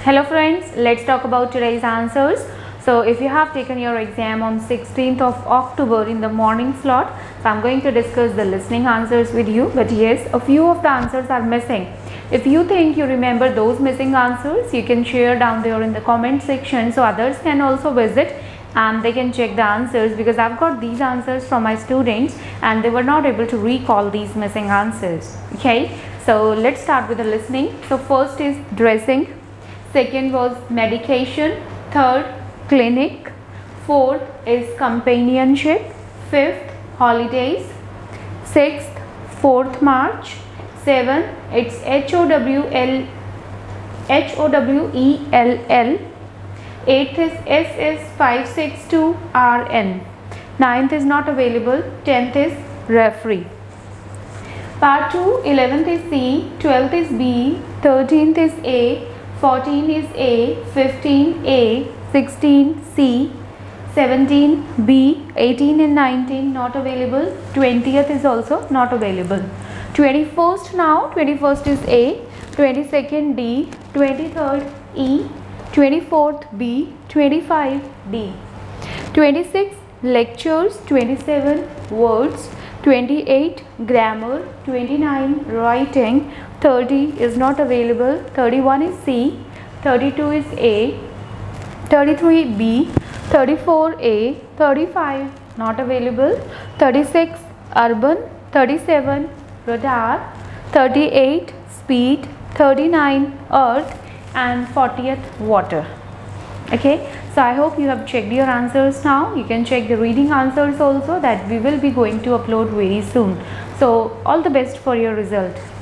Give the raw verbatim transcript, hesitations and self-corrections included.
Hello friends, let's talk about today's answers. So if you have taken your exam on sixteenth of October in the morning slot, so I'm going to discuss the listening answers with you. But yes, a few of the answers are missing. If you think you remember those missing answers, you can share down there in the comment section so others can also visit and they can check the answers, because I've got these answers from my students and they were not able to recall these missing answers. Okay, so let's start with the listening. So first is dressing, second was medication, third clinic, fourth is companionship, fifth holidays, sixth fourth March, seventh it's H O W L H O W E L L, eighth is S S five six two R N, ninth is not available, tenth is referee. Part two, eleventh is C, twelfth is B, thirteenth is A, fourteen is A, fifteen A, sixteen C, seventeen B, eighteen and nineteen not available, twentieth is also not available. twenty-first now, twenty-first is A, twenty-second D, twenty-third E, twenty-fourth B, twenty-five D. twenty-six lectures, twenty-seven words, twenty-eight grammar, twenty-nine writing, thirty is not available, thirty-one is C, thirty-two is A, thirty-three B, thirty-four A, thirty-five not available, thirty-six urban, thirty-seven radar, thirty-eight speed, thirty-nine earth and fortieth water. Okay, so I hope you have checked your answers now. You can check the reading answers also that we will be going to upload very soon. So all the best for your result.